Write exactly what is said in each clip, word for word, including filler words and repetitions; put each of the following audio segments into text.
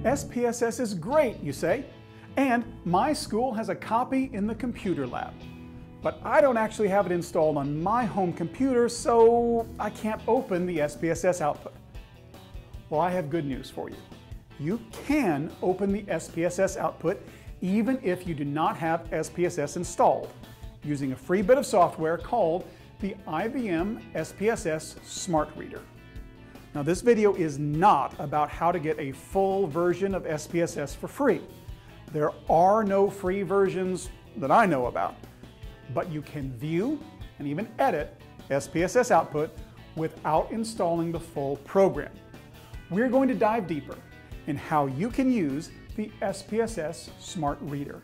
S P S S is great, you say, and my school has a copy in the computer lab. But I don't actually have it installed on my home computer, so I can't open the S P S S output. Well, I have good news for you. You can open the S P S S output even if you do not have S P S S installed, using a free bit of software called the I B M S P S S Smartreader. Now, this video is not about how to get a full version of S P S S for free. There are no free versions that I know about, but you can view and even edit S P S S output without installing the full program. We're going to dive deeper in how you can use the S P S S Smartreader.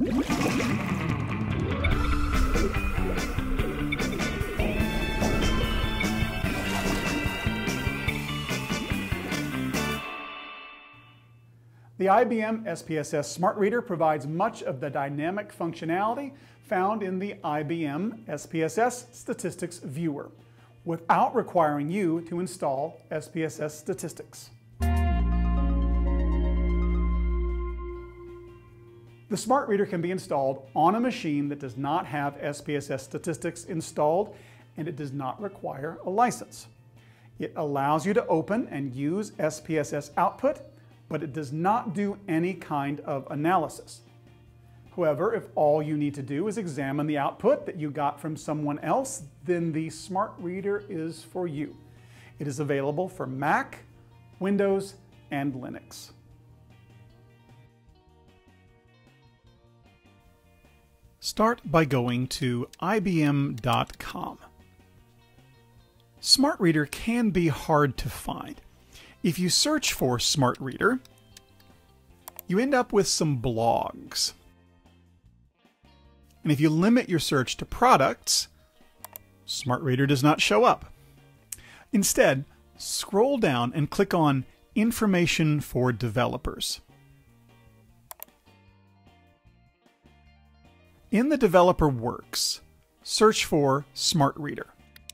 The I B M S P S S Smartreader provides much of the dynamic functionality found in the I B M S P S S Statistics Viewer, without requiring you to install S P S S Statistics. The Smartreader can be installed on a machine that does not have S P S S Statistics installed, and it does not require a license. It allows you to open and use S P S S output, but it does not do any kind of analysis. However, if all you need to do is examine the output that you got from someone else, then the Smartreader is for you. It is available for Mac, Windows, and Linux. Start by going to I B M dot com. Smartreader can be hard to find. If you search for Smartreader, you end up with some blogs. And if you limit your search to products, Smartreader does not show up. Instead, scroll down and click on Information for Developers. In the Developer Works, search for Smartreader.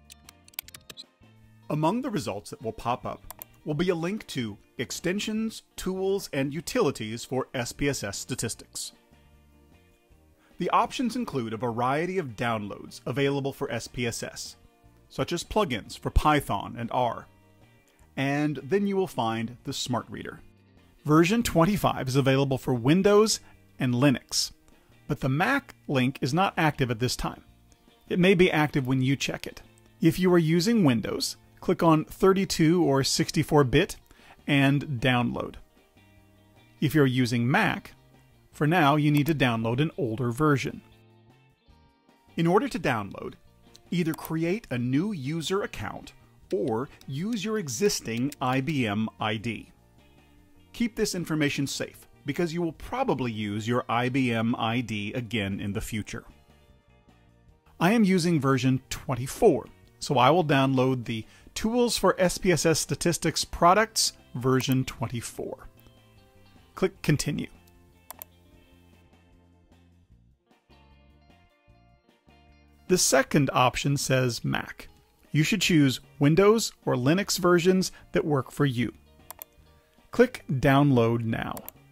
Among the results that will pop up will be a link to extensions, tools, and utilities for S P S S statistics. The options include a variety of downloads available for S P S S, such as plugins for Python and R. And then you will find the Smartreader. Version twenty-five is available for Windows and Linux, but the Mac link is not active at this time. It may be active when you check it. If you are using Windows, click on thirty-two or sixty-four bit and download. If you're using Mac, for now you need to download an older version. In order to download, either create a new user account or use your existing I B M I D. Keep this information safe because you will probably use your I B M I D again in the future. I am using version twenty-four, so I will download the Tools for S P S S Statistics Products version twenty-four. Click Continue. The second option says Mac. You should choose Windows or Linux versions that work for you. Click Download Now.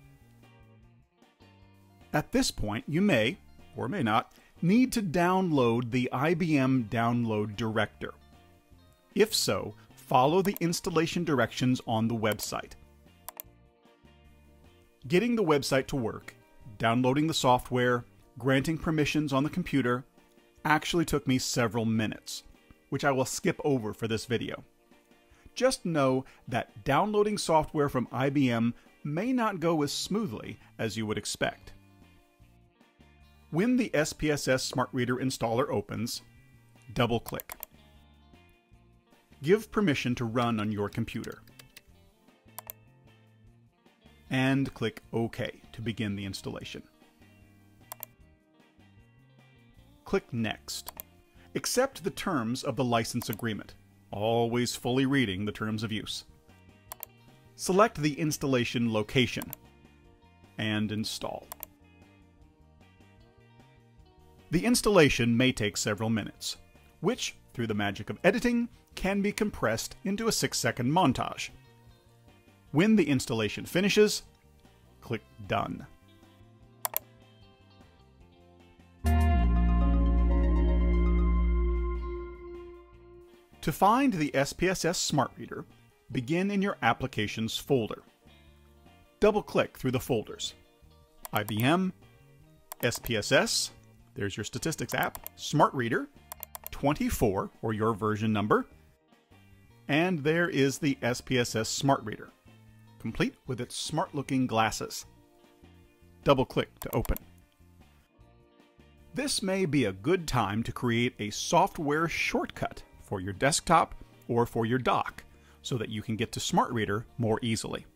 At this point, you may, or may not, need to download the I B M Download Director. If so, follow the installation directions on the website. Getting the website to work, downloading the software, granting permissions on the computer, actually took me several minutes, which I will skip over for this video. Just know that downloading software from I B M may not go as smoothly as you would expect. When the S P S S Smartreader installer opens, double-click. Give permission to run on your computer. And click OK to begin the installation. Click Next. Accept the terms of the license agreement, always fully reading the terms of use. Select the installation location and install. The installation may take several minutes, which, through the magic of editing, can be compressed into a six second montage. When the installation finishes, click Done. To find the S P S S Smartreader, begin in your Applications folder. Double-click through the folders. I B M, S P S S, there's your statistics app, Smartreader, twenty-four, or your version number, and there is the S P S S Smartreader, complete with its smart-looking glasses. Double-click to open. This may be a good time to create a software shortcut for your desktop or for your dock, so that you can get to Smartreader more easily.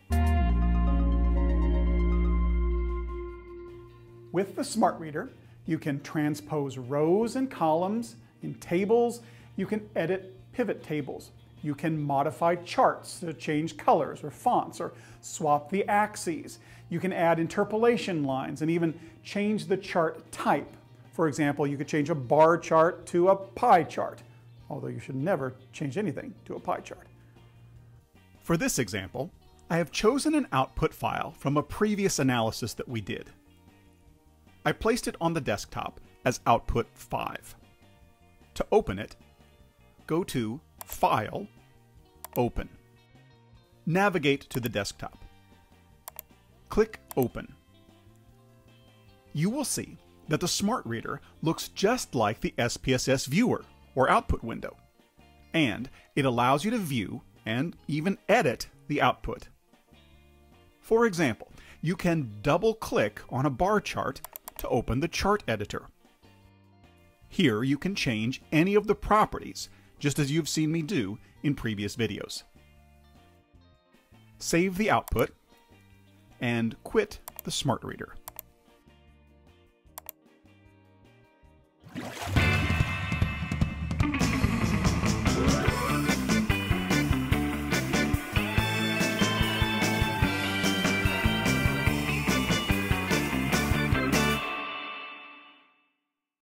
With the Smartreader, you can transpose rows and columns in tables. You can edit pivot tables. You can modify charts to change colors or fonts or swap the axes. You can add interpolation lines and even change the chart type. For example, you could change a bar chart to a pie chart, although you should never change anything to a pie chart. For this example, I have chosen an output file from a previous analysis that we did. I placed it on the desktop as output five. To open it, go to File, Open. Navigate to the desktop. Click Open. You will see that the Smartreader looks just like the S P S S viewer or output window, and it allows you to view and even edit the output. For example, you can double-click on a bar chart to open the chart editor. Here you can change any of the properties, just as you've seen me do in previous videos. Save the output and quit the Smartreader.